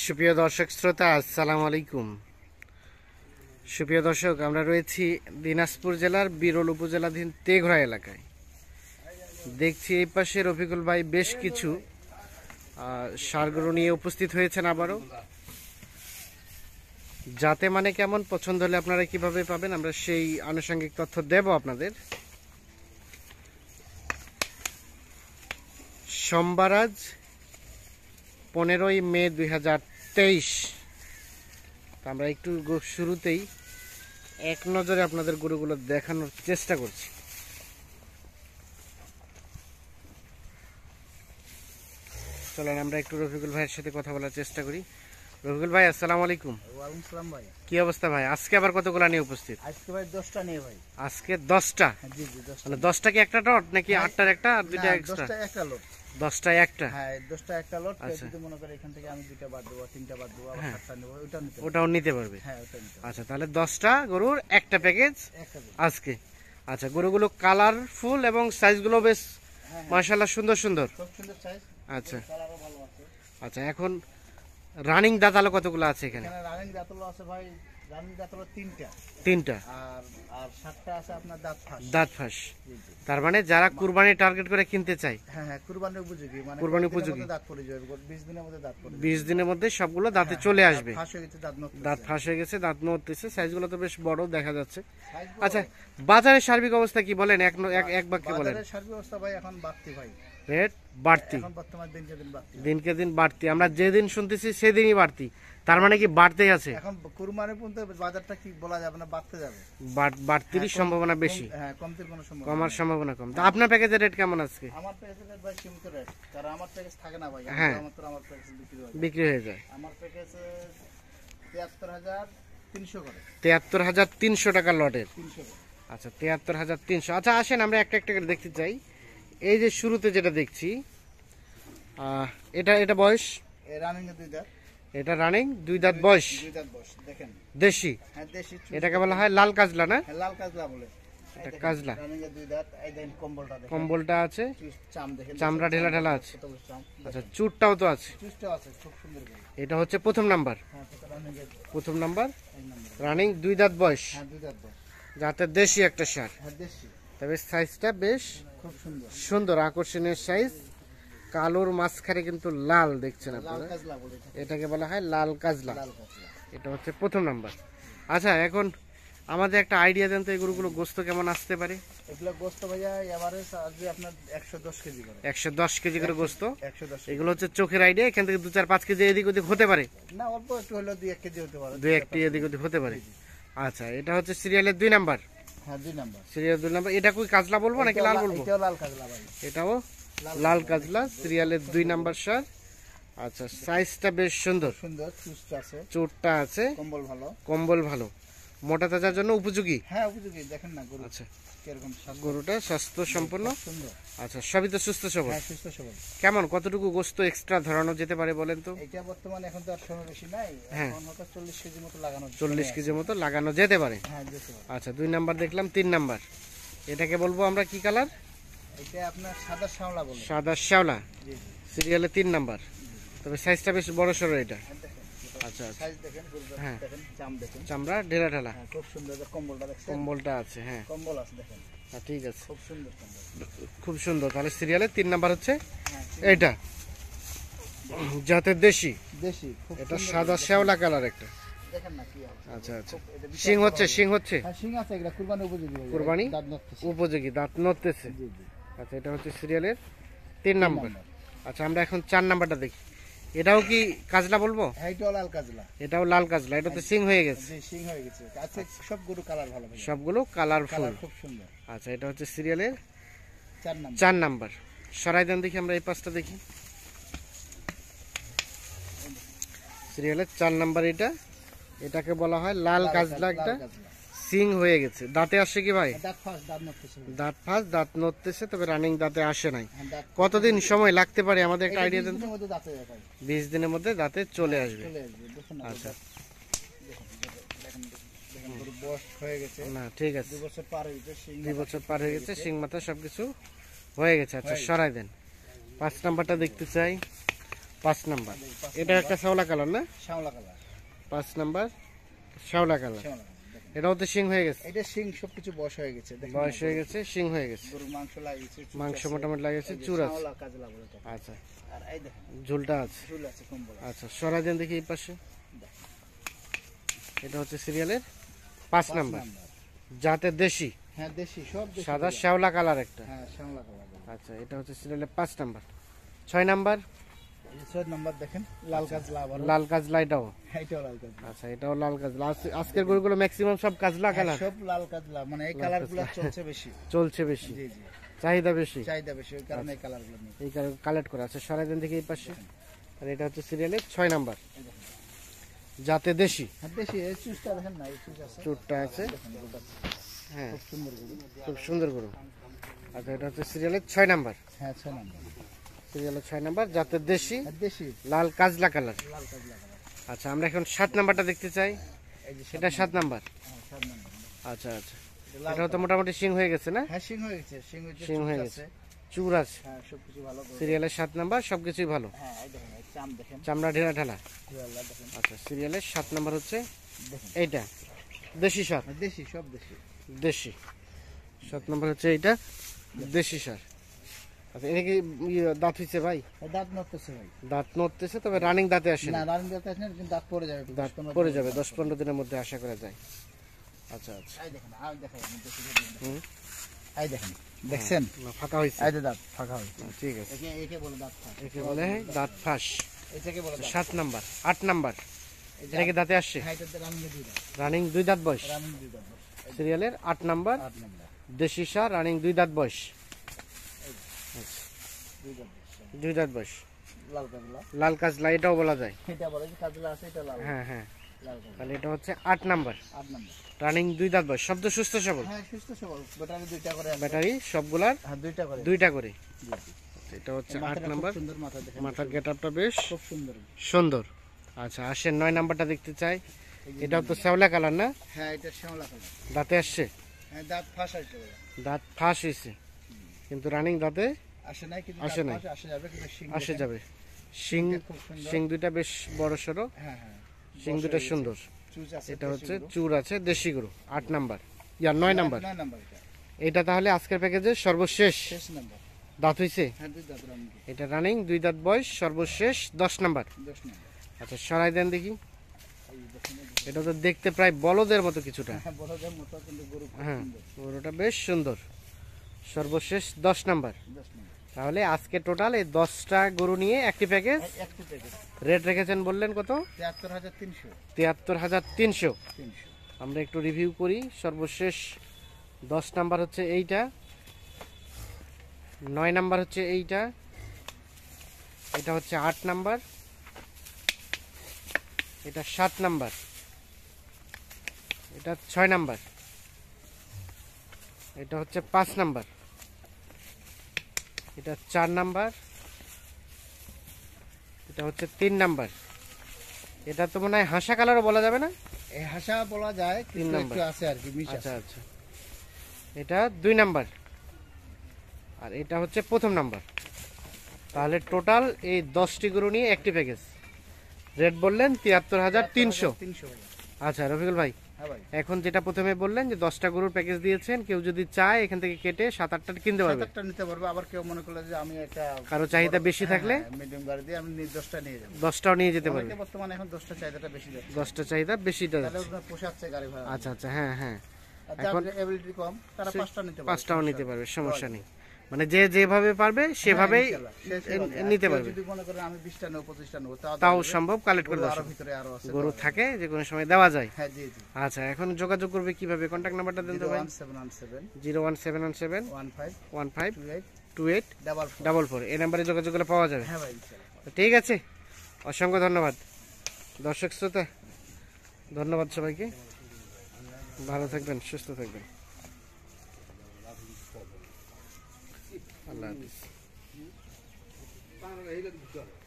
সুপ্রিয় দর্শক শ্রোতা, আসসালামু আলাইকুম। সুপ্রিয় দর্শক, আমরা রয়েছি দিনাজপুর জেলার বিরল উপজেলাধীন তেঘরা এলাকায়। দেখছি এই পাশে রফিকুল ভাই বেশ কিছু ষাঁড় নিয়ে উপস্থিত হয়েছেন আবারও। যাতে মানে কেমন, পছন্দ হলে আপনারা কিভাবে পাবেন, আমরা সেই আনুষঙ্গিক তথ্য দেব আপনাদের। সোমবার আজ 15ই মে 2023। আমরা একটু শুরুতেই এক নজরে আপনাদের গরুগুলো দেখানোর চেষ্টা করছি। চলেন আমরা একটু রফিকুল ভাইয়ের সাথে কথা বলার চেষ্টা করি। রফিকুল ভাই, আসসালামু আলাইকুম। ওয়ালাইকুম আসসালাম ভাই। কি অবস্থা ভাই? আজকে আবার কতগুলা নিয়ে উপস্থিত? আজকে ভাই 10টা নিয়ে ভাই। আজকে 10টা? জি জি 10টা। মানে 10টা কি একটা লট নাকি 8টার একটা আর দুইটা এক্সট্রা? 10টা একটা লট। 10টায় একটা? হ্যাঁ 10টা একটা লট। যদি মনে করে এখান থেকে আমি 2টা বাদ দেব, 3টা বাদ দেব, আবার 7টা নেব, ওটাও নিতে পারবে। হ্যাঁ ওটা নিতে পারবে। আচ্ছা, তাহলে 10টা গরুর একটা প্যাকেজ আজকে। আচ্ছা, গরুগুলো কালারফুল এবং সাইজগুলো বেশ মাশাআল্লাহ সুন্দর সুন্দর, খুব সুন্দর সাইজ। আচ্ছা কালারও ভালো আছে। আচ্ছা, এখন রানিং দাঁতালো কতগুলো আছে এখানে? এখানে রানিং দাঁতলো আছে ভাই, রানিং দাঁতলো 3টা। আর 7টা আছে আপনার দাঁত ফাঁস। তার মানে যারা কুরবানি টার্গেট করে কিনতে চায়, হ্যাঁ কুরবানি উপযোগী, মানে কুরবানি উপযোগী, দাঁত পড়ে যাবে 20 দিনের মধ্যে দাঁত পড়ে যাবে। 20 দিনের মধ্যে সবগুলো দাঁতে চলে আসবে। ফাঁস হয়ে গেছে, দাঁত ফাঁস হয়ে গেছে, দাঁত নড়তেছে, সাইজগুলো তো বেশ বড় দেখা যাচ্ছে। আচ্ছা, বাজারের সার্বিক অবস্থা কি বলেন, এক বাক্যে বলেন। বাজারের সার্বিক অবস্থা ভাই এখন বাড়তি ভাই, রেট বাড়তি, এখন বর্তমান দিনকে দিন বাড়তি। আমরা যেদিন শুনতেছি সেদিনই বাড়তি, তার মানে কি বাড়তেই আছে? এখন কুরবানি পর্যন্ত বাজারটা কি বলা যাবে না, বাড়তে যাবে, বাড়তির সম্ভাবনা বেশি, হ্যাঁ কমতির কোনো সম্ভাবনা, কমার সম্ভাবনা কম। তা আপনার প্যাকেজের রেট কেমন আজকে? আমার প্যাকেজের রেট ভাই সীমিত রেট, কারণ আমার প্যাকেজ থাকে না ভাই, হ্যাঁ আমার প্যাকেজ বিক্রি হয়ে যায়। আমার প্যাকেজ 73,300 করে। 73,300 টাকা লটের? 300। আচ্ছা 73,300। আচ্ছা আসেন আমরা একটা একটা করে দেখতে চাই। এই যে শুরুতে যেটা দেখছি, এটা বয়স? রানিং এর 2 দাঁত। এটা রানিং 2 দাঁত বয়স? 2 দাঁত বয়স দেখেন। দেশি? হ্যাঁ দেশি। এটাকে বলা হয় লাল কাজলা না? হ্যাঁ লাল কাজলা বলে। এটা কাজলা। রানিং এর 2 দাঁত। এই দেখেন কম্বলটা দেখেন, কম্বলটা আছে, চাম দেখেন, চামড়া ঢেলা ঢেলা আছে। কত বড় চাম। আচ্ছা, চুটটাও তো আছে? চুষটা আছে খুব সুন্দর করে। এটা হচ্ছে প্রথম নাম্বার? হ্যাঁ রানিং এর প্রথম নাম্বার, এই নাম্বার। রানিং 2 দাঁত বয়স? হ্যাঁ 2 দাঁত বয়স। যাতে দেশি একটা ষাঁড়। হ্যাঁ দেশি। তবে সাইজটা বেশ খুব সুন্দর সুন্দর, আকর্ষণীয় সাইজ। কালোর মাঝখানে কিন্তু লাল দেখছেন লাল আপনারা, কাজলা বলে। এটাকে বলা হয় লাল কাজলা। লাল কাজলা। এটা হচ্ছে প্রথম নাম্বার। আচ্ছা, এখন আমাদের একটা আইডিয়া দেন তো, এই গরুগুলো গোস্ত কেমন আসতে পারে? এগুলো গোস্ত ভাইয়া এভারেজ আসবে আপনার 110 কেজি করে। 110 কেজি করে গোস্ত? 110। এগুলো হচ্ছে চোখের আইডিয়া, এখান থেকে 2-4-5 কেজি এদিক ওদিক হতে পারে না, অল্প একটু হলো 2-1 কেজি হতে পারে, 2-1 এদিক ওদিক হতে পারে। আচ্ছা, এটা হচ্ছে সিরিয়ালের 2 নাম্বার? হ্যাঁ 2 নাম্বার। Serial 2 number. এটা কই কাজলা বলবো নাকি লাল বলবো? এটাও লাল কাজলা ভাই। এটাও লাল কাজলা, সিরিয়ালের 2 নাম্বার ষাঁড়। আচ্ছা, সাইজটা বেশ সুন্দর, সুন্দর চুষটা আছে, চোটটা আছে, কম্বল ভালো, কম্বল ভালো, মোটা তাজার জন্য উপযোগী। হ্যাঁ উপযোগী। দেখেন না গরু আচ্ছা, কিরকম স্বাস্থ্য, গরুটা স্বাস্থ্য সম্পন্ন, সুন্দর। আচ্ছা, সবই তো সুস্থ সবল? হ্যাঁ সুস্থ সবল। কেমন, কতটুকু গোস্ত এক্সট্রা ধরানো যেতে পারে বলেন তো? এটা বর্তমানে এখন তো আর সময় বেশি নাই, হ্যাঁ। এখন হয়তো 40 কেজি মতো লাগানো, 40 কেজির মতো লাগানো যেতে পারে। হ্যাঁ যেতে পারে। আচ্ছা, 2 নাম্বার দেখলাম। 3 নাম্বার এটাকে বলবো আমরা কি কালার? এটা আপনার সাদা শ্যাওলা বলে। সাদা শ্যাওলা, জি জি। সিরিয়ালে 3 নাম্বার। তবে সাইজটা বেশ বড় সড়ো এটা। আচ্ছা আচ্ছা, সাইজ দেখেন, গরুটা হ্যাঁ। দেখেন, চাম দেখেন, চামড়া ঢেলা ঢেলা, হ্যাঁ খুব সুন্দর। কম্বলটা দেখছেন? কম্বলটা আছে, হ্যাঁ কম্বল আছে দেখেন, ঠিক আছে, খুব সুন্দর কম্বল, খুব সুন্দর। তাহলে সিরিয়ালে 3 নাম্বার হচ্ছে হ্যাঁ এইটা, জাতের দেশি। দেশি, খুব এটা সুন্দর। সাদা শ্যাওলা কালার একটা। দেখেন না কি আছে। আচ্ছা আচ্ছা, এটা বিশাল শিং হচ্ছে, শিং হচ্ছে হ্যাঁ শিং আছে, এগুলা কুরবানি উপযোগী ভাই, কুরবানি দাঁত নড়তেছে। উপযোগী, দাঁত নড়তেছে। জি জি। আচ্ছা, এটা হচ্ছে সিরিয়ালের 3 নাম্বার। আচ্ছা, আমরা এখন 4 নাম্বারটা দেখি। এটাও কি কাজলা বলবো? হ্যাঁ এটাও লাল কাজলা। এটাও লাল কাজলা, এটা তো সিং হয়ে গেছে। জি শিং হয়ে গেছে। আচ্ছা সব গরু কালার ভালো ভাই, সবগুলো কালারফুল। কালার খুব সুন্দর। আচ্ছা, এটা হচ্ছে সিরিয়ালের 4 নাম্বার। 4 নাম্বার। সরাই দেন দেখি, আমরা এই পাশটা দেখি। সিরিয়ালের 4 নাম্বার এটা, এটাকে বলা হয় লাল কাজলা। একটা সিং হয়ে গেছে, দাঁতে আসে কি ভাই? দাঁত ফাঁস, দাঁত নড়তেছে। দাঁত ফাঁস, দাঁত নড়তেছে, তবে রানিং দাঁতে আসে নাই। হ্যাঁ দাঁত কতদিন সময় লাগতে পারে আমাদের একটা আইডিয়া দেন? 20 দিনের মধ্যে দাঁতে যায় ভাই, 20 দিনের মধ্যে দাঁতে চলে আসবে। চলে আসবে। দেখুন না, আচ্ছা, দেখেন দেখেন গরু বয়স হয়ে গেছে, না ঠিক আছে, 2 বছর পার হয়ে গেছে, শিং 2 বছর পার হয়ে গেছে, সিং মাথা সবকিছু হয়ে গেছে। আচ্ছা, সরাই দেন। 5 নাম্বারটা দেখতে চাই। 5 নাম্বার। এটা একটা শ্যাওলা কালার না? শ্যাওলা কালার। 5 নাম্বার শ্যাওলা কালার। শ্যাওলা কালার দেখেন। এটাও তো শিং হয়ে গেছে। এটা শিং সবকিছু বয়স হয়ে গেছে দেখেন। বয়স হয়ে গেছে, শিং হয়ে গেছে। গরুর মাংস লাগিয়েছে, চুল মাংস আছে, মোটামুটি লাগিয়েছে, এই যে চুর আছে। শ্যাওলা কাজলা বলে এটা। আচ্ছা, আর এই দেখেন ঝুলটা আছে। চুল আছে কম্বল আছে। আচ্ছা, সরাই দেন দেখি এই পাশে। এটা হচ্ছে সিরিয়ালের 5 নাম্বার। যাতে দেশি, হ্যাঁ দেশি, সব দেশি। সাদা শ্যাওলা কালার একটা। হ্যাঁ শ্যাওলা কালার। আচ্ছা, এটা হচ্ছে সিরিয়ালের 5 নাম্বার। 6 নাম্বার এই যে 6 নাম্বার দেখেন, লাল কাজলা আবার। লাল কাজলা। এটাও এটাও লাল কাজলা। আচ্ছা, এটাও লাল কাজলা। আজকের গরুগুলো ম্যাক্সিমাম সব কাজলা কালার, সব লাল কাজলা, মানে এই কালারগুলো চলছে বেশি। চলছে বেশি, জি জি, চাহিদা বেশি, চাহিদা বেশি, ওই কারণে এই কালারগুলো নেই। এই কারণে কালেক্ট করা আছে। সরাই দেন দেখি এই পাশে। আর এটা হচ্ছে সিরিয়ালের 6 নাম্বার। এই দেখেন, যাতে দেশি, হ্যাঁ দেশি। এই চুজটা দেখেন না, এই চুজ আছে, চুটটা আছে। দেখেন গরুটা হ্যাঁ, খুব সুন্দর গরু। খুব সুন্দর গরু। আচ্ছা, এটা হচ্ছে সিরিয়ালের 6 নাম্বার। হ্যাঁ 6 নাম্বার। সিরিয়ালের 6 নাম্বার, যাতে দেশি, হ্যাঁ দেশি, লাল কাজলা কালার। লাল কাজলা কালার। আচ্ছা, আমরা এখন 7 নাম্বারটা দেখতে চাই। এই যে এটা 7 নাম্বার। হ্যাঁ 7 নাম্বার। আচ্ছা আচ্ছা, এটা লাল এটাও তো মোটামুটি শিং হয়ে গেছে না? হ্যাঁ শিং হয়ে গেছে, শিং হয়েছে, শিং চুজ হয়ে আছে। চুর আছে। হ্যাঁ সবকিছু ভালো গরু। সিরিয়ালের 7 নাম্বার, সবকিছুই ভালো। হ্যাঁ এই দেখেন, এই চাম দেখেন, চামড়া ঢেলা ঢালা। আল্লাহ দেখেন, আচ্ছা, সিরিয়ালের 7 নাম্বার হচ্ছে দেখেন। এইটা দেশি সার। হ্যাঁ, দেশি, সব দেশি। দেশি 7 নাম্বার হচ্ছে এইটা দেশি সার। আচ্ছা, এটা কি দাঁত হইছে ভাই? এই দাঁত নড়তেছে ভাই। দাঁত নড়তেছে, তবে রানিং দাঁতে আসে না না। রানিং দাঁত আসেন, কিন্তু দাঁত পড়ে যাবে। দাঁত পড়ে যাবে 10-15 দিনের মধ্যে আশা করা যায়। আচ্ছা আচ্ছা, এই দেখেন, আর দেখেন, আমি দেশি গরু। হুম, এই দেখেন, দেখছেন? না, ফাঁকা হইছে। এই যে দাঁত ফাঁকা হয়েছে। ঠিক আছে, একে বলে দাঁত ফাঁকা। একে বলে দাঁত ফাঁস। এটাকে বলে দাঁত। 7 নাম্বার। 8 নাম্বার, এই যে এটা কি দাঁতে আসছে? হ্যাঁ, এটাতে রানিং দুই দাঁত। রানিং 2 দাঁত বয়স। রানিং দুই দাঁত। সিরিয়ালের 8 নাম্বার, 8 নাম্বার। দেশি সার, রানিং 2 দাঁত বয়স। দুই দাঁত। 2 দাঁত বয়স, লাল কাজলা। লাল কাজলা এটাও বলা যায়। এটা বলে যে কাজলা আছে, এটা লাল। হ্যাঁ হ্যাঁ, লাল কাজলা। তাহলে এটা হচ্ছে 8 নাম্বার, 8 নাম্বার। রানিং 2 দাঁত বয়স। শব্দ সুস্থ সবল, হ্যাঁ সুস্থ সবল। ব্যাটারি দুইটা করে আছে। ব্যাটারি সবগুলার হ্যাঁ দুইটা করে। 2টা করে। জি, জি। এটা হচ্ছে 8 মাথাটা খুব নাম্বার। সুন্দর মাথা দেখেন। মাথার গেটআপটা বেশ খুব সুন্দর। সুন্দর। আচ্ছা, আসেন 9 নাম্বারটা দেখতে চাই। এটাও তো শ্যাওলা কালার না? হ্যাঁ এটা শ্যাওলা কালার। দাঁতে আসছে, হ্যাঁ দাঁত ফাঁস আসবে। দাঁত ফাঁস হয়েছে, কিন্তু রানিং দাঁতে আসে নাই, কিন্তু আসে দাঁত নাই। ফাঁস আসে যাবে, কিন্তু শিং আসে দেখেন। যাবে। শিং, খুব সুন্দর। শিং দুইটা বেশ বড় সড়ো, হ্যাঁ হ্যাঁ। শিং দুইটা সুন্দর। চুজ আছে। এটা দেশি হচ্ছে গরু। চুর আছে, দেশি গরু। 8 নাম্বার, 9 নাম্বার। 9 নাম্বার এটা। এটা তাহলে আজকের প্যাকেজের সর্বশেষ। শেষ নাম্বার। দাঁত হইছে, হ্যাঁ দুই দাঁত রানিং। এটা রানিং 2 দাঁত বয়স, সর্বশেষ 10 নাম্বার। 10 নাম্বার। আচ্ছা, সরাই দেন দেখি। এই দেখেন, এটা তো দেখতে প্রায় বলদের মতো কিছুটা। হ্যাঁ বড়দের মতো, কিন্তু গরু খুব হ্যাঁ, সুন্দর। গরুটা বেশ সুন্দর। সর্বশেষ 10 নাম্বার। 10 নাম্বার। তাহলে আজকে টোটাল এই 10টা গরু নিয়ে একটি প্যাকেজ। একটু প্যাকেজ রেট রেখেছেন বললেন কত? 73,300। 73,300। 300। আমরা একটু রিভিউ করি। সর্বশেষ 10 নাম্বার হচ্ছে এইটা, 9 নাম্বার হচ্ছে এইটা, এটা হচ্ছে 8 নাম্বার, এটা 7 নাম্বার, এটা 6 নাম্বার, এটা হচ্ছে 5 নাম্বার, এটা 4 নাম্বার, এটা হচ্ছে 3 নাম্বার। এটা তো মনে হয় হাসা কালারও বলা যাবে না? এই হাসা বলা যায়, কিন্তু নাম্বার। একটু আছে আর কি, মিশ আচ্ছা আছে। আচ্ছা, এটা 2 নাম্বার, আর এটা হচ্ছে প্রথম নাম্বার। তাহলে টোটাল এই 10টি গরু নিয়ে একটি প্যাকেজ। রেট বললেন 73,300। 300 ভাই। আচ্ছা রফিকুল ভাই, হ্যাঁ ভাই। এখন যেটা প্রথমে বললেন যে 10টা গরুর প্যাকেজ দিয়েছেন, কেউ যদি চায় এখান থেকে কেটে 7-8টা কিনতে পারবে। 7-8টা নিতে পারবে। আবার কেউ মনে করলে যে আমি একটা কারো চাহিদা বেশি থাকলে মিডিয়াম গাড়ি দিয়ে আমি 10টা নিয়ে যাবো। 10টাও নিয়ে যেতে পারবে। অনেকে বর্তমানে এখন 10টা চাহিদাটা বেশি যাচ্ছে। 10টা চাহিদা বেশিটা তাহলে যাচ্ছে। ওরা পোষাচ্ছে গাড়ি ভাড়া। আচ্ছা আচ্ছা, হ্যাঁ হ্যাঁ, আর যাদের এবিলিটি কম, তারা 5টা নিতে পারবে। 5টাও নিতে পারবে, সমস্যা নেই। মানে যে যেভাবে পারবে সেভাবেই নিতে পারবে। যদি মনে করেন আমি 20টা নেব, 25টা নেব, তাও সম্ভব, কালেক্ট করে গরু দেওয়া আরো সম্ভব। ভিতরে আরো আছে। গরু থাকে যে কোনো সময় দেওয়া যায়। হ্যাঁ জি জি। আচ্ছা, এখন যোগাযোগ করবে কিভাবে? কন্ট্যাক্ট নাম্বারটা দেন তো ভাই। 01717 01717 15 15 28 28 44। 44। এই নাম্বারে যোগাযোগ করলে পাওয়া যাবে। হ্যাঁ ভাই ইনশাআল্লাহ। তো ঠিক আছে, অসংখ্য ধন্যবাদ দর্শক শ্রোতা। ধন্যবাদ সবাইকে, ভালো থাকবেন, সুস্থ থাকবেন। আল্লাহ হাফিজ।